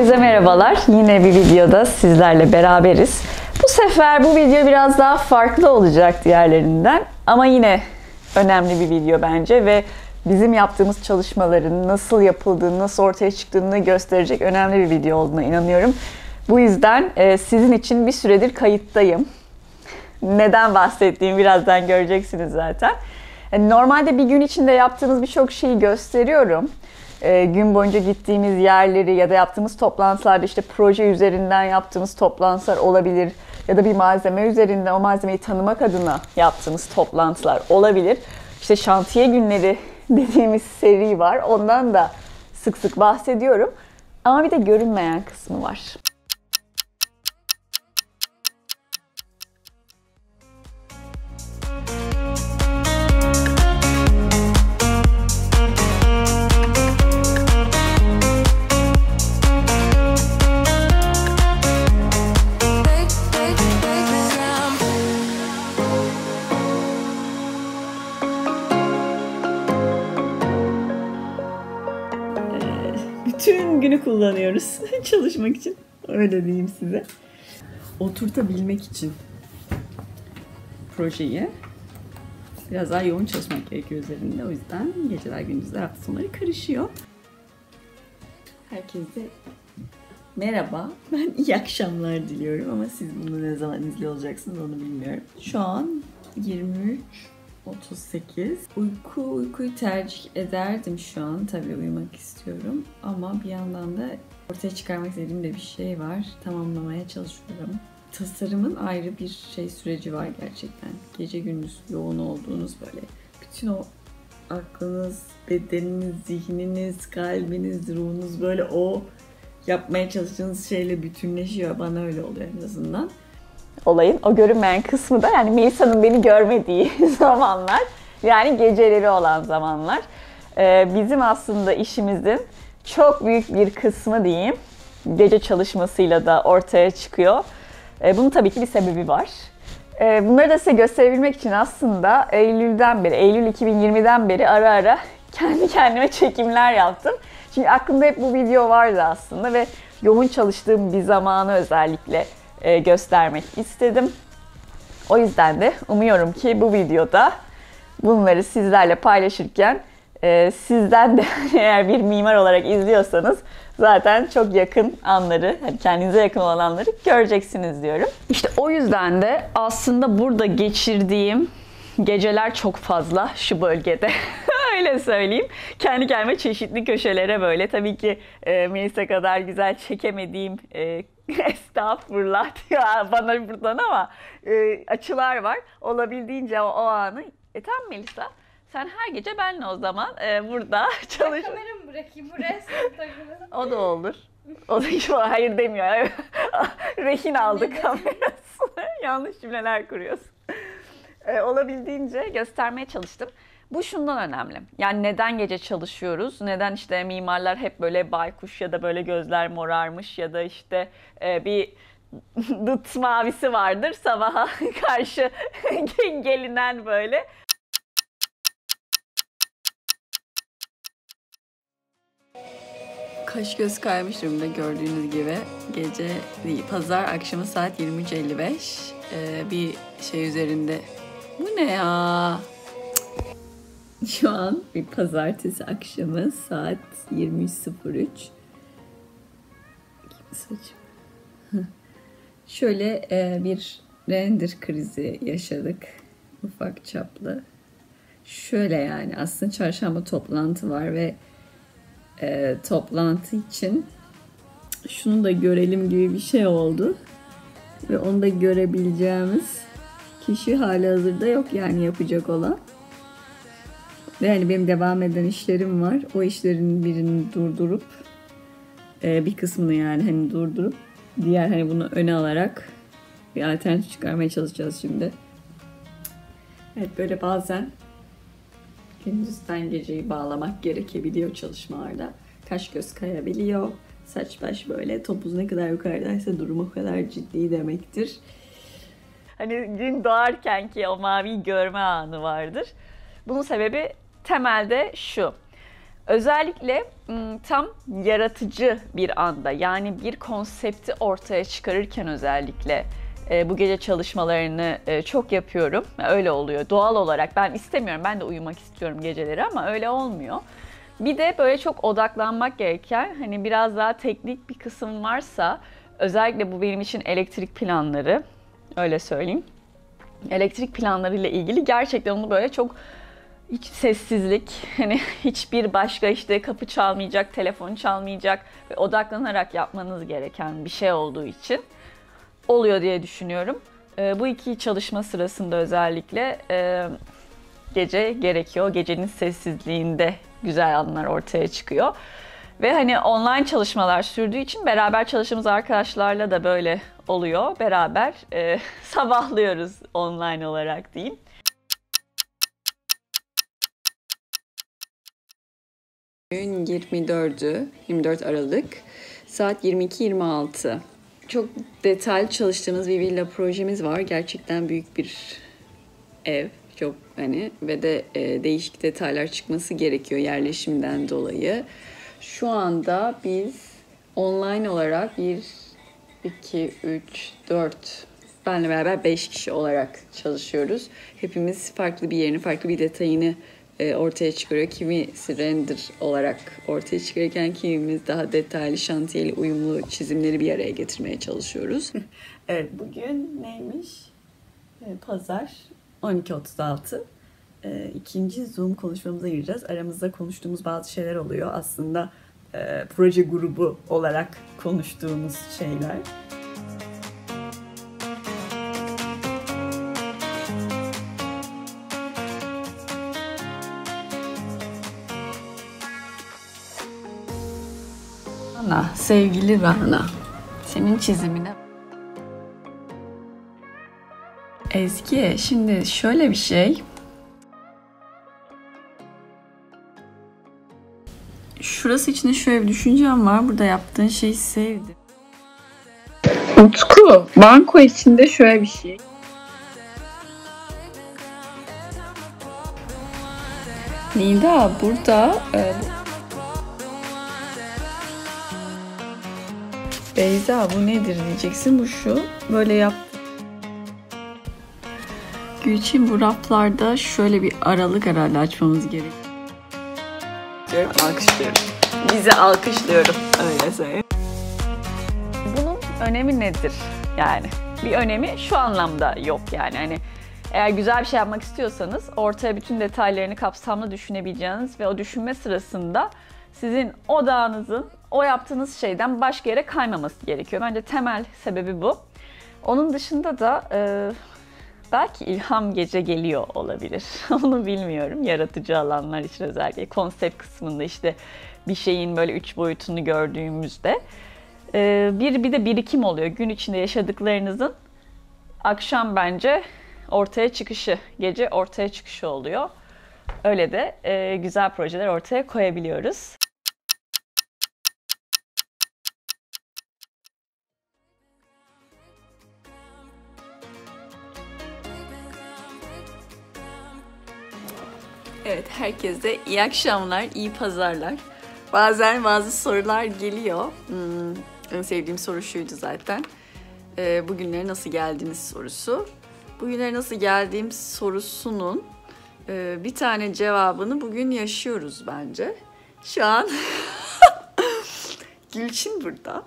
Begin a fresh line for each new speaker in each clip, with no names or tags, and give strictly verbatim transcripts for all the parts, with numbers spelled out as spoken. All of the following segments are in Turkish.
Herkese merhabalar. Yine bir videoda sizlerle beraberiz. Bu sefer bu video biraz daha farklı olacak diğerlerinden. Ama yine önemli bir video bence ve bizim yaptığımız çalışmaların nasıl yapıldığını, nasıl ortaya çıktığını gösterecek önemli bir video olduğuna inanıyorum. Bu yüzden e, sizin için bir süredir kayıttayım. Neden bahsettiğimi birazdan göreceksiniz zaten. Yani normalde bir gün içinde yaptığımız birçok şeyi gösteriyorum. E, gün boyunca gittiğimiz yerleri ya da yaptığımız toplantılarda işte proje üzerinden yaptığımız toplantılar olabilir. Ya da bir malzeme üzerinden o malzemeyi tanımak adına yaptığımız toplantılar olabilir. İşte şantiye günleri dediğimiz seri var. Ondan da sık sık bahsediyorum. Ama bir de görünmeyen kısmı var. Bütün günü kullanıyoruz çalışmak için. Öyle diyeyim size. Oturtabilmek için projeyi biraz daha yoğun çalışmak gerekiyor üzerinde. O yüzden geceler gündüzler hafta sonları karışıyor. Herkese merhaba. Ben iyi akşamlar diliyorum ama siz bunu ne zaman izliyor olacaksınız onu bilmiyorum. Şu an yirmi üç otuz sekiz. Uyku, uykuyu tercih ederdim şu an. Tabii uyumak istiyorum. Ama bir yandan da ortaya çıkarmak istediğim de bir şey var. Tamamlamaya çalışıyorum. Tasarımın ayrı bir şey süreci var gerçekten. Gece gündüz yoğun olduğunuz böyle. Bütün o aklınız, bedeniniz, zihniniz, kalbiniz, ruhunuz böyle o yapmaya çalıştığınız şeyle bütünleşiyor. Bana öyle oluyor en azından. Olayın o görünmeyen kısmı da yani Melisa'nın beni görmediği zamanlar, yani geceleri olan zamanlar. Ee, bizim aslında işimizin çok büyük bir kısmı diyeyim gece çalışmasıyla da ortaya çıkıyor. Ee, bunun tabii ki bir sebebi var. Ee, bunları da size gösterebilmek için aslında Eylül'den beri, Eylül iki bin yirmiden beri ara ara kendi kendime çekimler yaptım. Çünkü aklımda hep bu video vardı aslında ve yoğun çalıştığım bir zamanı özellikle göstermek istedim. O yüzden de umuyorum ki bu videoda bunları sizlerle paylaşırken sizden de eğer bir mimar olarak izliyorsanız zaten çok yakın anları, hani kendinize yakın olan anları göreceksiniz diyorum. İşte o yüzden de aslında burada geçirdiğim geceler çok fazla şu bölgede. Öyle söyleyeyim. Kendi kendime çeşitli köşelere böyle tabii ki e, Melisa kadar güzel çekemediğim e, estağfurullah diyor bana buradan ama e, açılar var. Olabildiğince o, o anı. E tamam Melisa, sen her gece benle o zaman e, burada çalış.
Ben kameramı bırakayım buraya.
O da olur. O da hiç hayır demiyor. Rehin aldık kamerasını. Yanlış cümleler kuruyorsun. E, olabildiğince göstermeye çalıştım. Bu şundan önemli. Yani neden gece çalışıyoruz? Neden işte mimarlar hep böyle baykuş ya da böyle gözler morarmış ya da işte e, bir dıt mavisi vardır sabaha karşı gelinen böyle. Kaş göz kaymış durumda gördüğünüz gibi. Gece değil, pazar akşamı saat yirmi üç elli beş. Ee, bir şey üzerinde. Bu ne ya? Şu an bir pazartesi akşamı saat yirmi üç sıfır üç. Şöyle e, bir render krizi yaşadık. Ufak çaplı. Şöyle yani aslında çarşamba toplantı var ve e, toplantı için şunu da görelim gibi bir şey oldu. Ve onu da görebileceğimiz kişi halihazırda yok yani yapacak olan. Ve yani benim devam eden işlerim var. O işlerin birini durdurup e, bir kısmını yani hani durdurup diğer hani bunu öne alarak bir alternatif çıkarmaya çalışacağız şimdi. Evet böyle bazen gündüzden geceyi bağlamak gerekebiliyor çalışmalarda. Kaş göz kayabiliyor. Saç baş böyle topuz ne kadar yukarıdaysa durum o kadar ciddi demektir. Hani gün doğarken ki o maviyi görme anı vardır. Bunun sebebi temelde şu.
Özellikle tam yaratıcı bir anda, yani bir konsepti ortaya çıkarırken özellikle bu gece çalışmalarını çok yapıyorum. Öyle oluyor doğal olarak. Ben istemiyorum, ben de uyumak istiyorum geceleri ama öyle olmuyor. Bir de böyle çok odaklanmak gereken, hani biraz daha teknik bir kısım varsa, özellikle bu benim için elektrik planları, öyle söyleyeyim. Elektrik planları ile ilgili gerçekten onu böyle çok hiç sessizlik, hani hiçbir başka işte kapı çalmayacak, telefon çalmayacak ve odaklanarak yapmanız gereken bir şey olduğu için oluyor diye düşünüyorum. E, bu iki çalışma sırasında özellikle e, gece gerekiyor. Gecenin sessizliğinde güzel anlar ortaya çıkıyor. Ve hani online çalışmalar sürdüğü için beraber çalıştığımız arkadaşlarla da böyle oluyor. Beraber e, sabahlıyoruz online olarak diyeyim.
Bugün yirmi dördü, yirmi dört Aralık, saat yirmi iki yirmi altı. Çok detaylı çalıştığımız bir villa projemiz var. Gerçekten büyük bir ev, çok hani ve de e, değişik detaylar çıkması gerekiyor yerleşimden dolayı. Şu anda biz online olarak bir, iki, üç, dört, benle beraber beş kişi olarak çalışıyoruz. Hepimiz farklı bir yerini, farklı bir detayını ortaya çıkarıyor. Kimisi render olarak ortaya çıkarırken kimimiz daha detaylı, şantiyeli, uyumlu çizimleri bir araya getirmeye çalışıyoruz. Evet, bugün neymiş? Pazar on iki otuz altı. İkinci Zoom konuşmamıza gireceğiz. Aramızda konuştuğumuz bazı şeyler oluyor. Aslında e, proje grubu olarak konuştuğumuz şeyler. Rana, sevgili Rana, senin çizimine. Ezgi, şimdi şöyle bir şey. Şurası içinde şöyle bir düşüncem var. Burada yaptığın şeyi sevdim. Utku, banko içinde şöyle bir şey. Nida, burada... E, Beyza, bu nedir diyeceksin. Bu şu. Böyle yap. Gülçin, bu raflarda şöyle bir aralık herhalde açmamız gerekiyor. Alkışlıyorum. Bizi alkışlıyorum. Öyle söyleyeyim.
Bunun önemi nedir? Yani bir önemi şu anlamda yok yani. Hani eğer güzel bir şey yapmak istiyorsanız ortaya bütün detaylarını kapsamlı düşünebileceğiniz ve o düşünme sırasında sizin odağınızın o yaptığınız şeyden başka yere kaymaması gerekiyor. Bence temel sebebi bu. Onun dışında da e, belki ilham gece geliyor olabilir. Onu bilmiyorum. Yaratıcı alanlar için özellikle konsept kısmında işte bir şeyin böyle üç boyutunu gördüğümüzde e, bir bir de birikim oluyor. Gün içinde yaşadıklarınızın akşam bence ortaya çıkışı, gece ortaya çıkışı oluyor. Öyle de e, güzel projeler ortaya koyabiliyoruz.
Evet, herkese iyi akşamlar, iyi pazarlar. Bazen bazı sorular geliyor. Hmm, en sevdiğim soru şuydu zaten. Ee, bugünlere nasıl geldiniz sorusu. Bugünlere nasıl geldiğim sorusunun e, bir tane cevabını bugün yaşıyoruz bence. Şu an Gülçin burada.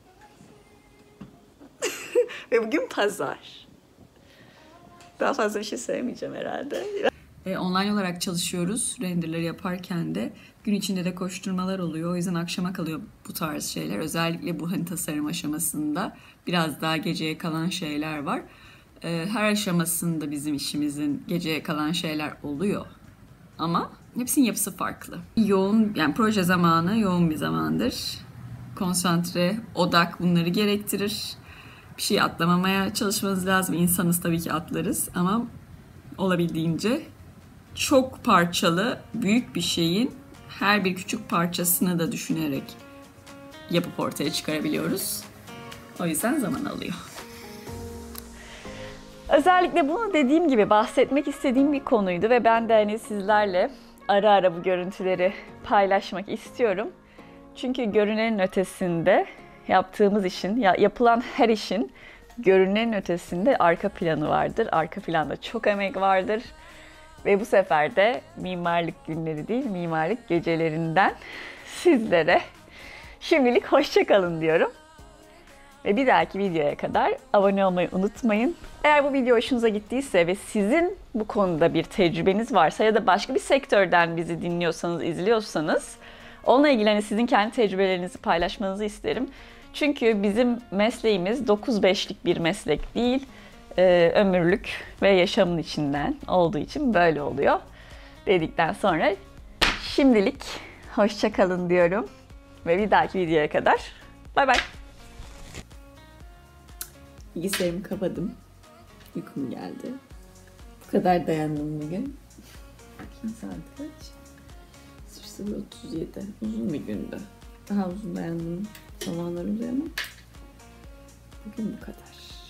Ve bugün pazar. Daha fazla bir şey söylemeyeceğim herhalde. E, online olarak çalışıyoruz. Renderleri yaparken de gün içinde de koşturmalar oluyor. O yüzden akşama kalıyor bu tarz şeyler. Özellikle bu hani tasarım aşamasında biraz daha geceye kalan şeyler var. E, her aşamasında bizim işimizin geceye kalan şeyler oluyor. Ama hepsinin yapısı farklı. Yoğun, yani proje zamanı yoğun bir zamandır. Konsantre, odak bunları gerektirir. Bir şey atlamamaya çalışmanız lazım. İnsanız, tabii ki atlarız ama olabildiğince çok parçalı, büyük bir şeyin her bir küçük parçasını da düşünerek yapıp ortaya çıkarabiliyoruz. O yüzden zaman alıyor.
Özellikle bunu dediğim gibi bahsetmek istediğim bir konuydu ve ben de hani sizlerle ara ara bu görüntüleri paylaşmak istiyorum. Çünkü görünenin ötesinde yaptığımız işin, ya yapılan her işin görünenin ötesinde arka planı vardır. Arka planda çok emek vardır. Ve bu sefer de mimarlık günleri değil, mimarlık gecelerinden sizlere şimdilik hoşça kalın diyorum. Ve bir dahaki videoya kadar abone olmayı unutmayın. Eğer bu video hoşunuza gittiyse ve sizin bu konuda bir tecrübeniz varsa ya da başka bir sektörden bizi dinliyorsanız, izliyorsanız onunla ilgili hani sizin kendi tecrübelerinizi paylaşmanızı isterim. Çünkü bizim mesleğimiz dokuz beşlik bir meslek değil, e, ömürlük ve yaşamın içinden olduğu için böyle oluyor. Dedikten sonra şimdilik hoşça kalın diyorum ve bir dahaki videoya kadar bay bay.
Bilgisayarımı kapadım. Uykum geldi. Bu kadar dayandım bugün. Bakayım saat kaç? sıfır sıfır otuz yedi. Uzun bir gündü. Daha uzun dayandım zamanlar oluyor ama bugün bu kadar.